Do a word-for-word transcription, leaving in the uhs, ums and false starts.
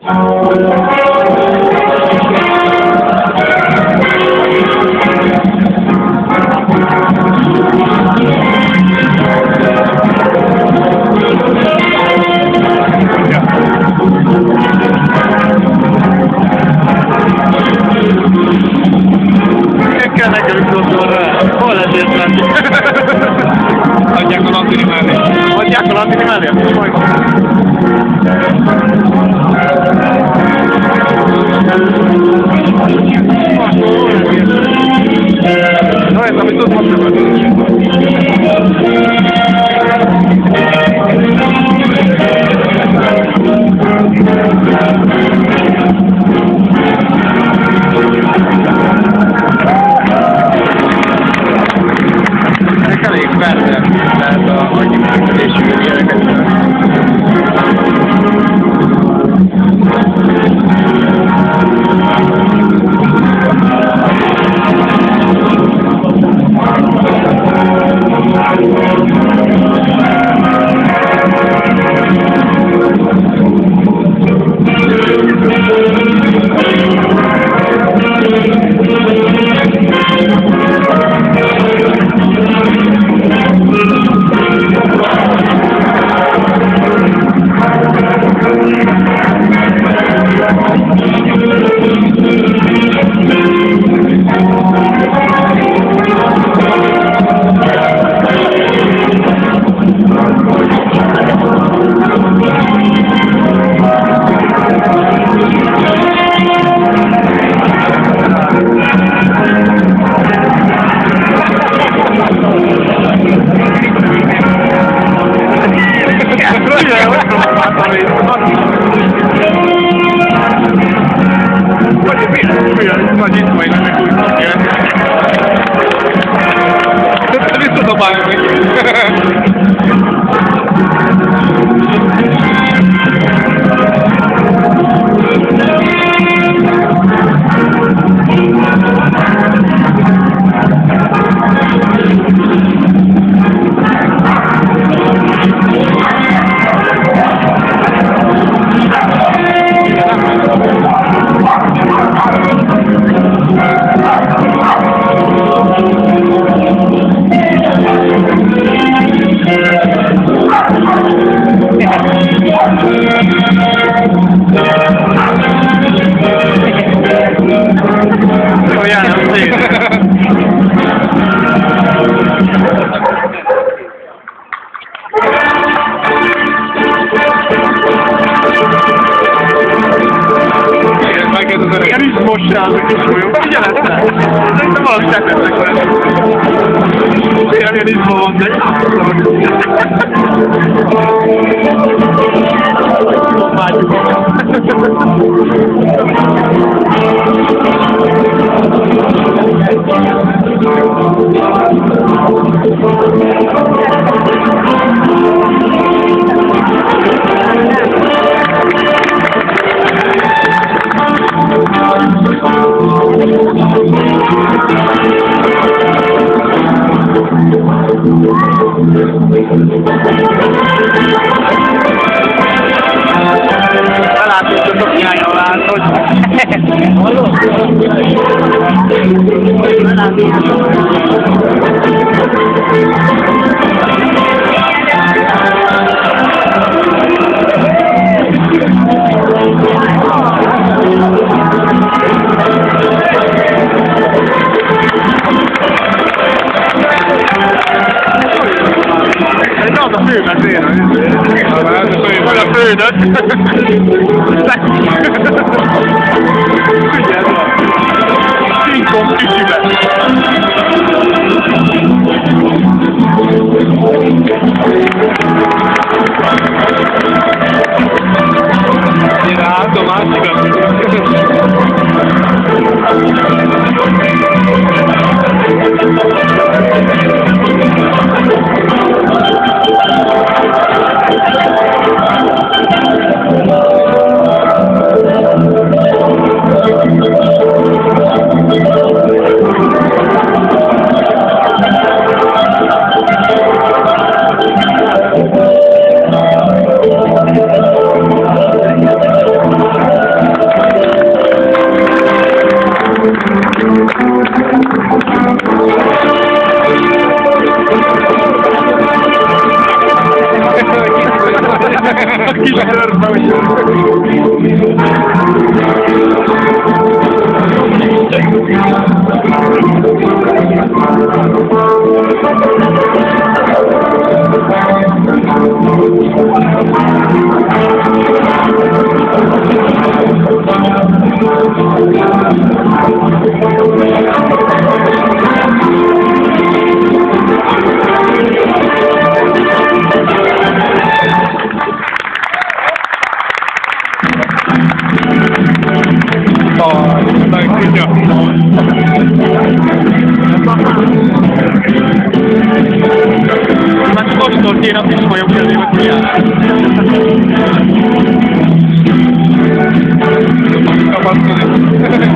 Adják a Lantini mellé. Adják a Lantini mellé? No, ez amit ott most elég persze, tehát a annyi működésű ilyeneket. Nagy izmai nem úgy kérdezik. Többször visszadobálja meg. Olyan szép. Igen, is most rá, hogy kis folyók. Figyelj ezt! Szerintem valami tettetnek vele. Ilyen ilyen izmó van, de Belátottak nyájjal látod. Hallod? Az a főmet én, hogy a főnök. Figyelj, van. Kinkon kicsiben. Én látom, át igaz. Zerwałeś się. O, tak, Krzysia. Na ktoś to nie robisz moją pierwszą ja. Kapaty.